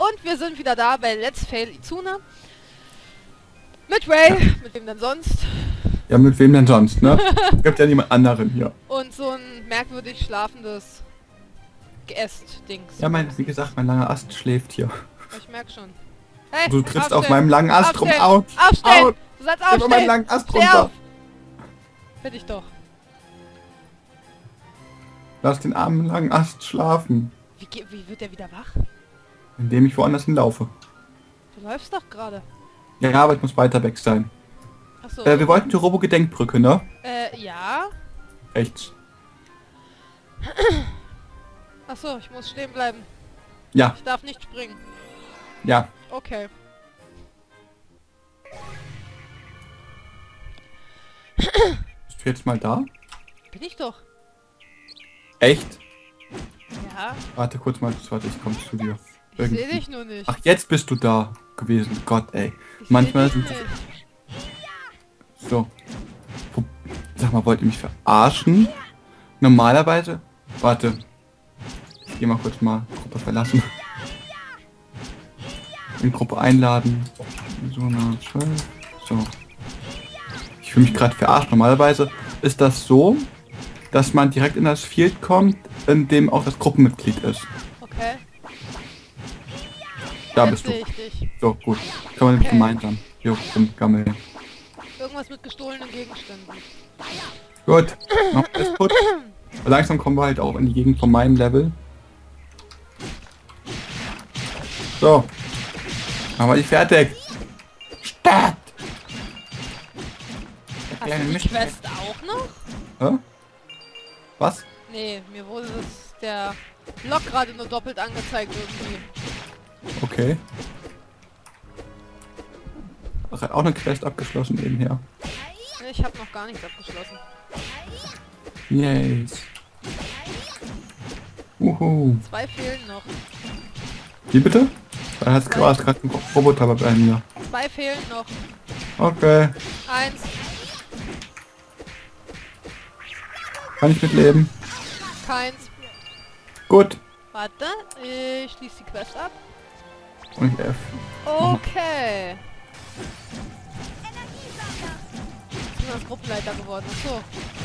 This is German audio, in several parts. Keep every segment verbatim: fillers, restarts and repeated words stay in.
Und wir sind wieder da bei Let's Fail Izuna. Mit Ray, ja. Mit wem denn sonst? Ja, mit wem denn sonst, ne? Gibt ja niemand anderen hier. Und so ein merkwürdig schlafendes Geäst-Dings. Ja, mein, wie gesagt, mein langer Ast schläft hier. Ich merk schon. Hey, du trittst aufstehen. auf meinem langen Ast aufstehen. rum. Out. Aufstehen! Out. Du sollst aufstehen! aufstehen! meinen langen Ast Steh runter. auf. Find ich doch. Lass den armen langen Ast schlafen. Wie, wie wird der wieder wach? Indem ich woanders hinlaufe. Du läufst doch gerade. Ja, ja, aber ich muss weiter weg sein. Achso. Äh, wir wollten die Robo-Gedenkbrücke, ne? Äh, ja. Rechts. Achso, ich muss stehen bleiben. Ja. Ich darf nicht springen. Ja. Okay. Bist du jetzt mal da? Bin ich doch. Echt? Ja. Warte kurz mal, warte, ich komme zu dir. Ich sehe dich nur nicht. Ach, jetzt bist du da gewesen. Gott, ey. Ich Manchmal sind... Nicht. So. Sag mal, wollt ihr mich verarschen? Normalerweise... Warte. Ich geh mal kurz mal Gruppe verlassen. In Gruppe einladen. So, na, so. Ich fühle mich gerade verarscht. Normalerweise ist das so, dass man direkt in das Field kommt, in dem auch das Gruppenmitglied ist. Okay. Da Jetzt bist du. sehe ich dich. So, gut. Kann man nämlich Okay. gemeinsam. Jo, stimmt, Gammel. Irgendwas mit gestohlenen Gegenständen. Gut. Noch alles gut. Langsam kommen wir halt auch in die Gegend von meinem Level. So. Machen wir die fertig. Start! Hast du die Quest auch noch? Hä? Was? Nee, mir wurde das der Log gerade nur doppelt angezeigt irgendwie. Okay. Ach, hat auch eine Quest abgeschlossen nebenher. Nee, ich habe noch gar nichts abgeschlossen. Yes. Uhu. Zwei fehlen noch. Wie bitte? Da hat gerade ein Roboter bei mir. Zwei fehlen noch. Okay. Eins. Kann ich mitleben. Keins. Gut. Warte, ich schließe die Quest ab. Und ich F. Okay. Ich bin als Gruppenleiter geworden. Achso.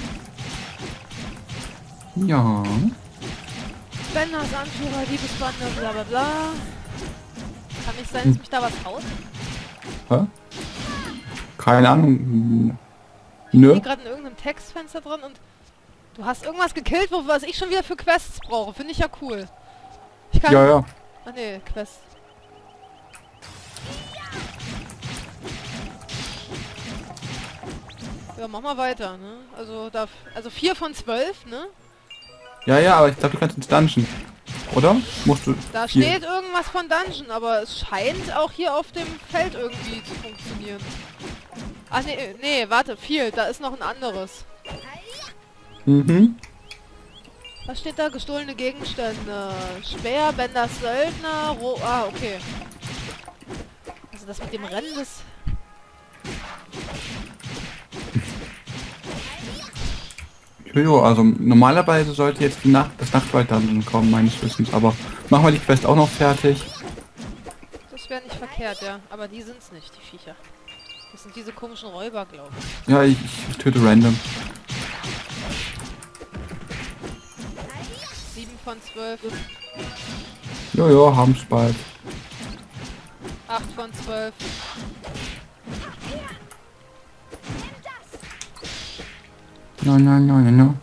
Ja. Benders Anführer, Liebesbande, bla bla bla. Kann nicht sein, dass mich da was haut? Hä? Keine Ahnung. Ich Nö. bin gerade in irgendeinem Textfenster drin und du hast irgendwas gekillt, wo was ich schon wieder für Quests brauche. Finde ich ja cool. Ich kann... Ja, ja. Ah ne, Quest. Ja, mach mal weiter, ne? Also da, also vier von zwölf, ne? Ja, ja, aber ich glaube, du kannst ins Dungeon. Oder? Musst du... Da hier. steht irgendwas von Dungeon, aber es scheint auch hier auf dem Feld irgendwie zu funktionieren. Ach nee, nee, warte, viel, da ist noch ein anderes. Mhm. Was steht da? Gestohlene Gegenstände. Speer, Benders Söldner, Ro... Ah, okay. Also das mit dem Rennen, das... Jojo, also normalerweise sollte jetzt die Nacht, das Nachtwald-Dungeon kommen, meines Wissens, aber machen wir die Quest auch noch fertig. Das wäre nicht verkehrt, ja. Aber die sind's nicht, die Viecher. Das sind diese komischen Räuber, glaube ich. Ja, ich, ich töte random. sieben von zwölf. Jojo, haben's bald. acht von zwölf. No, no, no, no, no.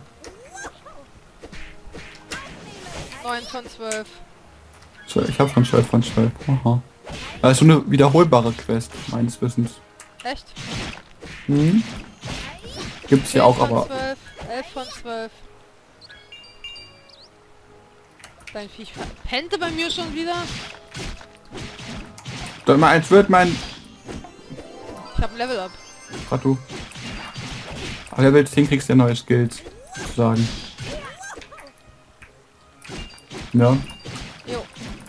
neun von zwölf. So, ich habe schon zwölf von zwölf. Aha. Das ist so eine wiederholbare Quest, meines Wissens. Echt? Hm? Gibt's hier auch, aber... zwölf. elf von zwölf. Dein Viech pennte bei mir schon wieder. Doch mal eins wird mein... Ich hab ein Level Up. Grad du. Aber Level zehn kriegst du ja neue Skills, sozusagen. Ja. Jo.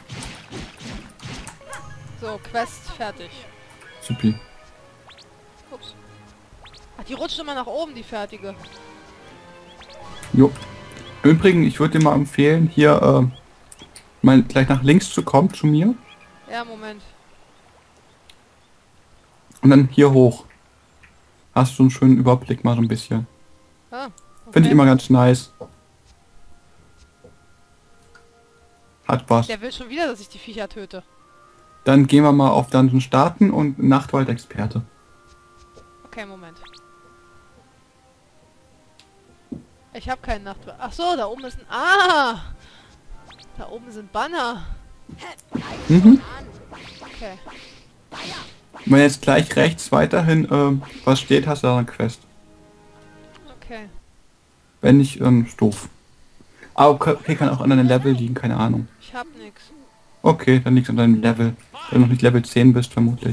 So, Quest fertig. Supi. Ups. Ach, die rutscht immer nach oben, die fertige. Jo. Im Übrigen, ich würde dir mal empfehlen, hier äh, mal gleich nach links zu kommen zu mir. Ja, Moment. Und dann hier hoch. Hast du einen schönen Überblick mal so ein bisschen. Ah, okay. Finde ich immer ganz nice. Hat was. Der will schon wieder, dass ich die Viecher töte. Dann gehen wir mal auf Dungeon starten und Nachtwald-Experte. Okay, Moment. Ich habe keinen Nachtwald. Ach so, da oben ist ein... Ah! Da oben sind Banner. Mhm. Okay. Wenn jetzt gleich rechts weiterhin ähm, was steht, hast du da eine Quest. Okay. Wenn nicht, ähm, ist doof. Aber okay, okay, kann auch an einem Level liegen, keine Ahnung. Ich hab nix. Okay, dann liegt es an deinem Level. Wenn du noch nicht Level zehn bist, vermutlich.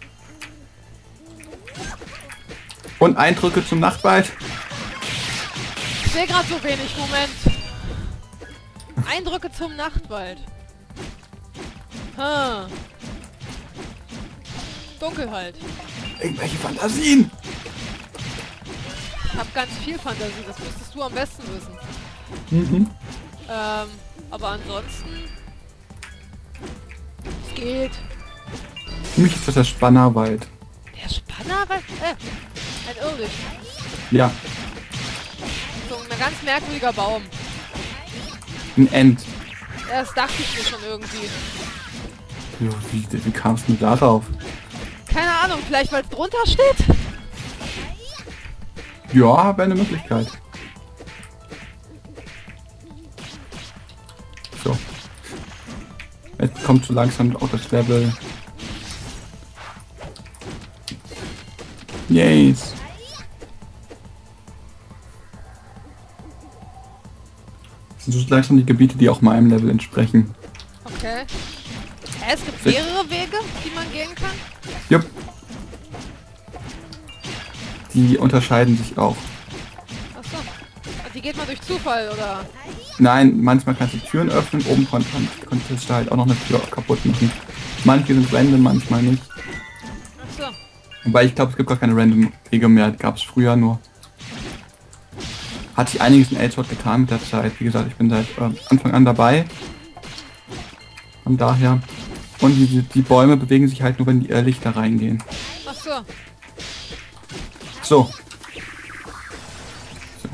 Und Eindrücke zum Nachtwald. Ich sehe gerade so wenig. Moment. Eindrücke zum Nachtwald. Ha. Dunkel halt. Irgendwelche Fantasien. Ich habe ganz viel Fantasie. Das müsstest du am besten wissen. Mhm. Ähm, aber ansonsten... Es geht. Für mich ist das der Spannerwald. Der Spannerwald? Äh, ein Irrlicht. Ja, So ein ganz merkwürdiger Baum. ein End. Ja, das dachte ich mir schon irgendwie. Ja, wie, wie kamst du darauf? Keine Ahnung, vielleicht weil es drunter steht? Ja, wäre eine Möglichkeit. So. Jetzt kommt so langsam auch das Level. Yes. Das sind so langsam die Gebiete, die auch meinem Level entsprechen. Okay. Hä, es gibt mehrere Wege, die man gehen kann? Jupp. Die unterscheiden sich auch. Achso. Und die geht man durch Zufall, oder? Nein, manchmal kannst du Türen öffnen, oben kon kon konntest du halt auch noch eine Tür kaputt machen. Manche sind random, manchmal nicht. Achso. Wobei ich glaube, es gibt gar keine random Wege mehr, gab es früher nur. Hat sich einiges in Elsword getan mit der Zeit. Wie gesagt, ich bin seit äh, Anfang an dabei. Von daher. Und die, die Bäume bewegen sich halt nur, wenn die Irrlichter reingehen. Achso. So. So.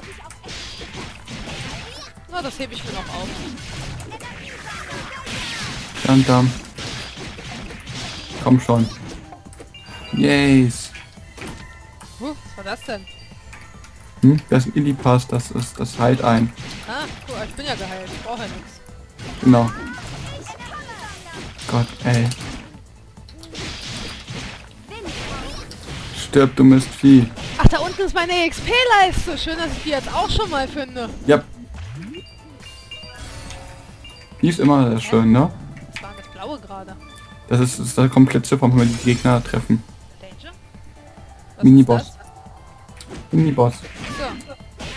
Na, das hebe ich mir noch auf. Dann, dann. Komm schon. Yes. Huh, was war das denn? Hm? Das ist ein Illipass, das ist das heilt ein. Ah, cool, ich bin ja geheilt. Ich brauche ja nichts. Genau. Gott, ey. Stirb, du Mistvieh. Ach, da unten ist meine E X P-Leiste. Schön, dass ich die jetzt auch schon mal finde. Ja. Die ist immer sehr schön, ne? Was war denn das Blaue gerade? Das ist, ist der komplette Form, wenn wir die Gegner treffen. Danger? Was Miniboss. ist das? Miniboss. So.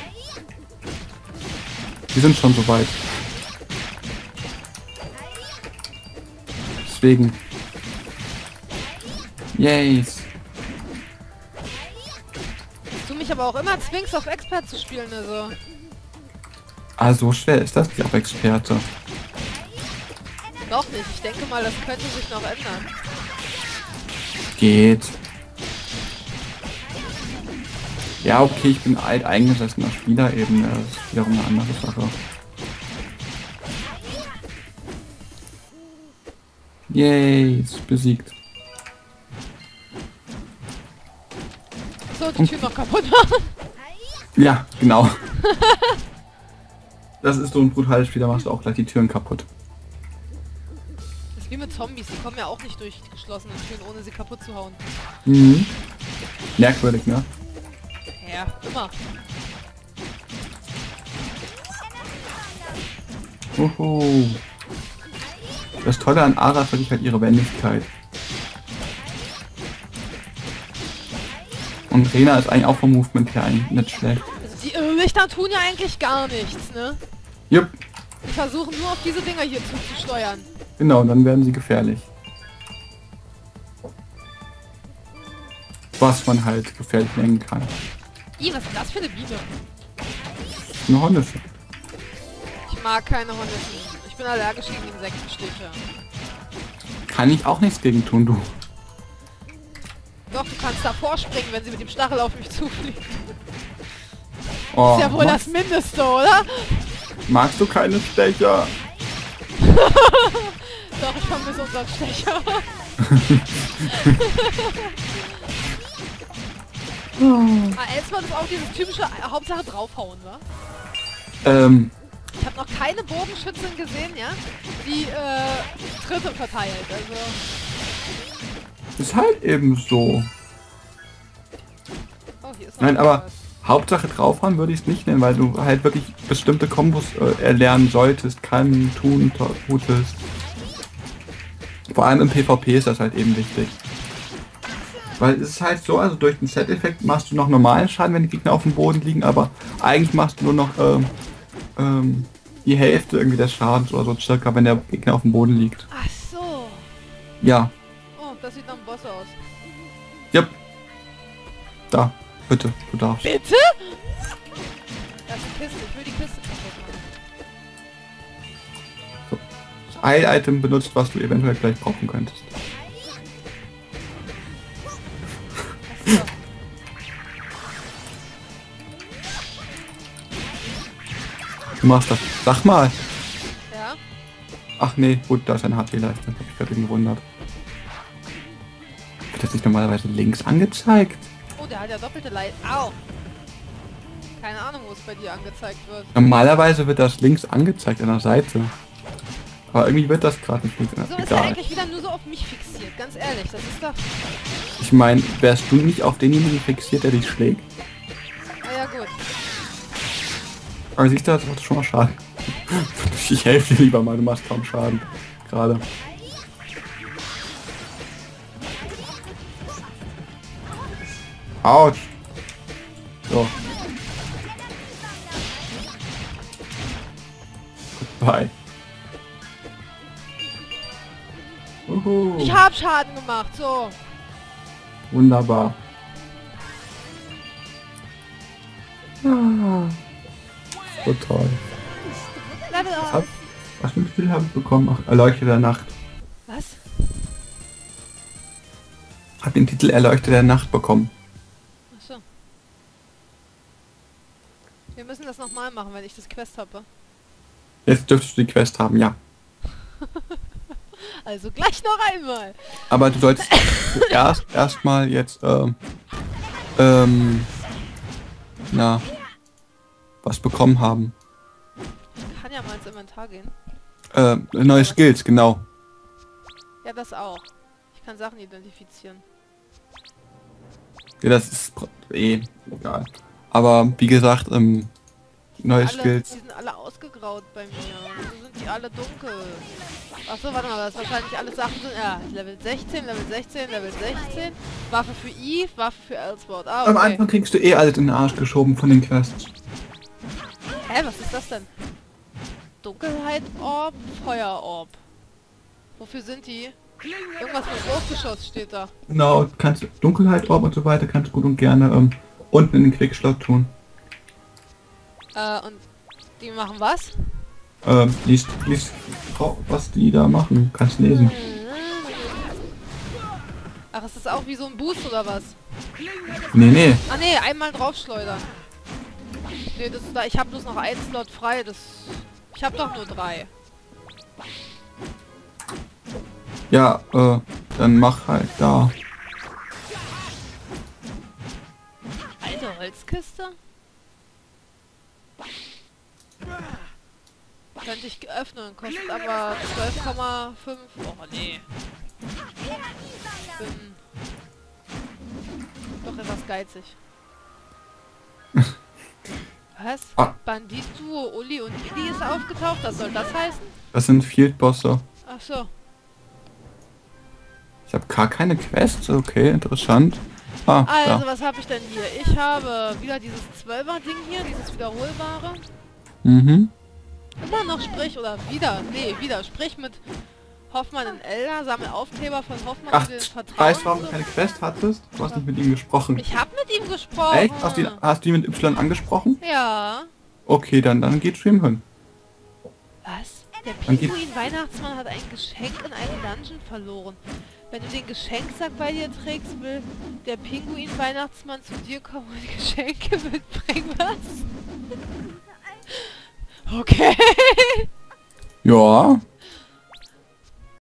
Wir sind schon soweit. Deswegen. Yes. Dass du mich aber auch immer zwingst, auf Expert zu spielen, also. Ah, so schwer ist das nicht auf Experte. Noch nicht. Ich denke mal, das könnte sich noch ändern. Geht. Ja, okay, ich bin alt eingesessener Spieler eben. Das ist wiederum eine andere Sache. Yay, ist besiegt. So, die Tür noch kaputt machen. Ja, genau. Das ist so ein brutales Spiel, da machst du auch gleich die Türen kaputt. Das ist wie mit Zombies. Die kommen ja auch nicht durch geschlossene Türen, ohne sie kaputt zu hauen. Mhm. Merkwürdig, ne? Ja, immer. Uhu. Das Tolle an Ara finde ich halt ihre Wendigkeit. Und Rena ist eigentlich auch vom Movement her eigentlich nicht schlecht. Also die Irrlichter tun ja eigentlich gar nichts, ne? Jupp, Die versuchen nur auf diese Dinger hier zuzusteuern. genau, dann werden sie gefährlich. Was man halt gefährlich nennen kann. Ih, was ist das für eine Biene? Eine Hornisse. Ich mag keine Hornissen. Ich bin allergisch gegen Insektenstiche. Kann ich auch nichts gegen tun, du. Doch, du kannst davor springen, wenn sie mit dem Stachel auf mich zufliegt. Oh, Ist ja wohl magst, das Mindeste, oder? magst du keine Stecher? Doch, ich vermisse unseren Stecher. Ah, Elsbeth ist auch dieses typische äh, Hauptsache draufhauen, wa? Ähm, Ich habe noch keine Bogenschützin gesehen, ja, die äh, Tritte verteilt, also... ist halt eben so. Oh, hier ist noch Nein, aber was. Hauptsache draufhauen würde ich es nicht nennen, weil du halt wirklich bestimmte Kombos äh, erlernen solltest, kann, tun, to- tust. Vor allem im PvP ist das halt eben wichtig. Weil es ist halt so, also durch den Set-Effekt machst du noch normalen Schaden, wenn die Gegner auf dem Boden liegen, aber eigentlich machst du nur noch ähm, ähm, die Hälfte irgendwie des Schadens oder so circa, wenn der Gegner auf dem Boden liegt. Ach so. Ja, Oh, das sieht nach einem Boss aus. yep. Da, bitte, du darfst. Bitte? Das ist eine Kiste, ich will die Kiste kaputt machen. Das Heil-Item benutzt, was du eventuell gleich brauchen könntest. Achso. Du machst das. Sag mal. Ja? Ach nee, gut, da ist eine H P-Leiste. Hab ich gerade gewundert. Wird das nicht normalerweise links angezeigt? Oh, der hat ja doppelte Leit. Au! Keine Ahnung, wo es bei dir angezeigt wird. Normalerweise wird das links angezeigt an der Seite. Aber irgendwie wird das gerade nicht links. So ist er Egal. eigentlich wieder nur so auf mich fixiert, ganz ehrlich. Das ist doch... Ich meine, wärst du nicht auf denjenigen fixiert, der dich schlägt? Ah ja, gut. Aber siehst du, das macht schon mal Schaden. Ich helfe dir lieber mal, du machst kaum Schaden. Gerade. Autsch. So. Goodbye. Uhu. Ich hab Schaden gemacht, so. Wunderbar. Ah. So toll. Level Was, up. hab, was für ein Spiel habe ich bekommen? Ach, Erleuchte der Nacht. Was? Hab den Titel Erleuchte der Nacht bekommen. Achso. Wir müssen das nochmal machen, wenn ich das Quest habe. Jetzt dürftest du die Quest haben, ja. Also gleich noch einmal. Aber du solltest zuerst erstmal jetzt ähm, ähm, na was bekommen haben. Ich kann ja mal ins Inventar gehen. Ähm, neue Skills, genau. Ja, das auch. Ich kann Sachen identifizieren. Ja, das ist pr- eh egal. Aber wie gesagt, ähm, neue Alle, Skills. die sind alle ausgegraut bei mir. Wieso sind die alle dunkel? Achso, warte mal, das wahrscheinlich alles Sachen sind. Ja, Level sechzehn, Level sechzehn, Level sechzehn. Waffe für Eve, Waffe für Elsword. Ah, Am okay. Anfang kriegst du eh alles in den Arsch geschoben von den Quests. Hä, was ist das denn? Dunkelheit Orb, Feuer Orb. Wofür sind die? Irgendwas mit Großgeschoss steht da. Genau, kannst du Dunkelheit, Orb und so weiter, kannst du gut und gerne ähm, unten in den Quickslot tun. Äh, und die machen was? Ähm, liest, liest, was die da machen, kannst lesen. Ach, ist das auch wie so ein Boost oder was? Nee, nee. Ah nee, einmal draufschleudern. Nee, das ist da. Ich habe bloß noch einen Slot frei. Das. Ich habe doch nur drei. Ja, äh, dann mach halt da. Alte Holzkiste? Könnte ich öffnen, kostet aber zwölf Komma fünf. Oh nee. Bin doch etwas geizig. Was? Ah. Banditduo Uli und Idi ist aufgetaucht? Was soll das heißen? Das sind Field-Bosse. Ach so. Ich habe gar keine Quests, okay, interessant. Ah, Also, ja. was habe ich denn hier? Ich habe wieder dieses Zwölfer-Ding hier, dieses wiederholbare. Mhm. Immer noch sprich, oder wieder, nee, wieder, sprich mit Hoffmann in Elder, sammel Aufkleber von Hoffmann Ach, und den Vertrauen. weißt du, warum du zu- keine Quest hattest? Du hast nicht mit ihm gesprochen. Ich habe mit ihm gesprochen. Echt? Hast du, ihn, hast du ihn mit Y angesprochen? Ja. Okay, dann, dann geht Stream hin. Was? Der Dann geht- Pinguin-Weihnachtsmann hat ein Geschenk in einem Dungeon verloren. Wenn du den Geschenksack bei dir trägst, will der Pinguin-Weihnachtsmann zu dir kommen und Geschenke mitbringen. Was? Okay. Ja.